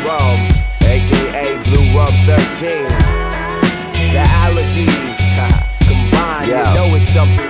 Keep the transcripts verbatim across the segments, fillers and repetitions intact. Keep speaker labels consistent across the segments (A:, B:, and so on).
A: Rum, aka blurum thirteen. The allergies combined,
B: Yo.
A: you know it's something.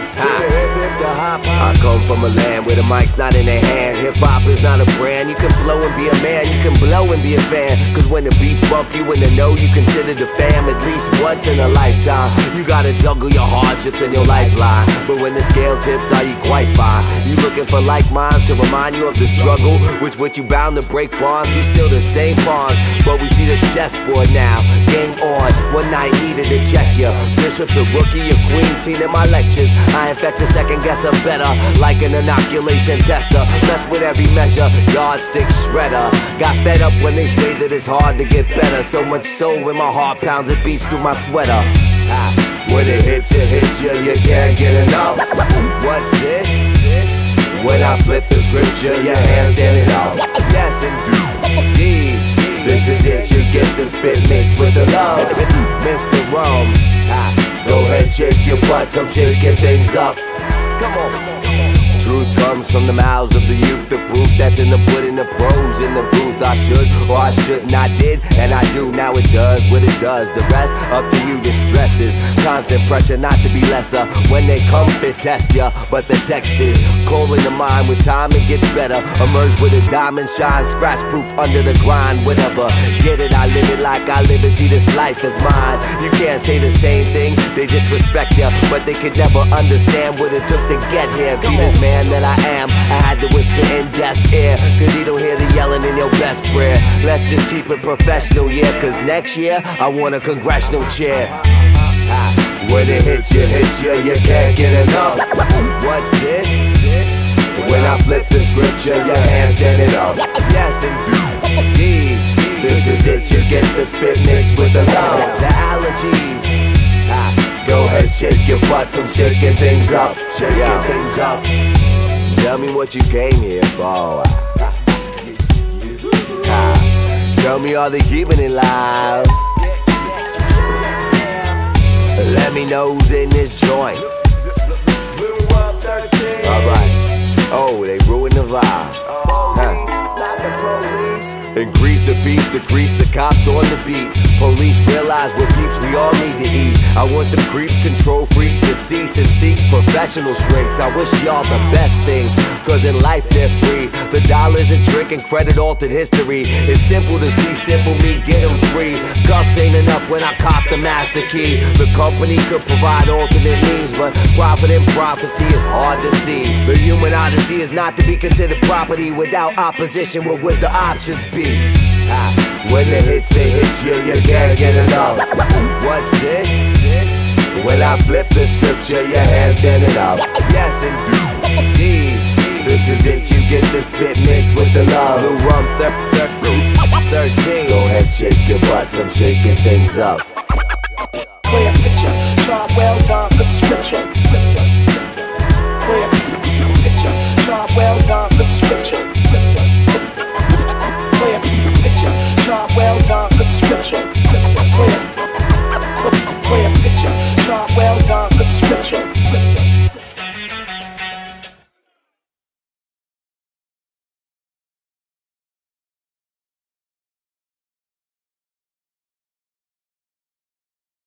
B: I come from a land where the mic's not in their hand. Hip-hop is not a brand. You can flow and be a man, you can blow and be a fan. Cause when the beats bump you in the know, you consider the fam at least once in a lifetime. You gotta juggle your hardships and your lifeline. But when the scale tips, are you quite fine? You looking for like minds to remind you of the struggle, which with you bound to break bonds. We still the same pawns, but we see the chessboard now. Game on, one night needed to check ya. Bishop's a rookie, a queen seen in my lectures. I infect the second guesser better, like an inoculation tester. Mess with every measure, yardstick shredder. Got fed up when they say that it's hard to get better. So much so when my heart pounds, it beats through my sweater. When it hits you, hits you, you can't get enough. What's this? When I flip the scripture, your hands standing up. Yes, indeed. This is it, you get the spit mixed with the love. Mister Rum, go ahead, shake your butts, I'm shaking things up. Come on, come on, come on. Truth comes from the mouths of the youth. The proof that's in the pudding, the pros in the booth. I should or I shouldn't, I did and I do. Now it does what it does. The rest up to you. The stress is constant pressure not to be lesser. When they come fit test ya, but the text is cold in the mind. With time it gets better. Emerge with a diamond shine, scratch proof under the grind. Whatever, get it, I live it like I live it. See this life is mine. You can't say the same thing. They just respect ya, but they could never understand what it took to get here. Be this man that I am, I had to whisper in death's ear, cause he don't hear the yelling in your best prayer. Let's just keep it professional, yeah, cause next year I want a congressional chair. When it hits you, hits you, you can't get enough. What's this? When I flip the scripture, your hands standing up. Yes, indeed. This is it, you get the spit mixed with the love. The allergies. Go ahead, shake your butts, I'm shaking things up. Shaking yeah. things up. Tell me what you came here for. Tell me, are they keeping it live? Let me know who's in this joint. Alright. Oh, they ruined the vibe. Huh. Increase the beat, decrease the cops on the beat. Police realize we're peeps, we all need to eat. I want them creeps, control freaks to cease and seek professional shrinks. I wish y'all the best things, cause in life they're free. The dollar's a trick and credit altered history. It's simple to see, simple me, get them free. Cuffs ain't enough when I cop the master key. The company could provide alternate means, but profit and prophecy is hard to see. The human odyssey is not to be considered property without opposition. What would the options be? When the hits, they hit you, you can't get enough. What's this? When I flip the scripture, your hands standing up. Yes, indeed. This is it, you get the spit mixed with the love. blurum thirteen. Go ahead, shake your butts, I'm shaking things up.
C: Clear picture, job well done, flip the scripture.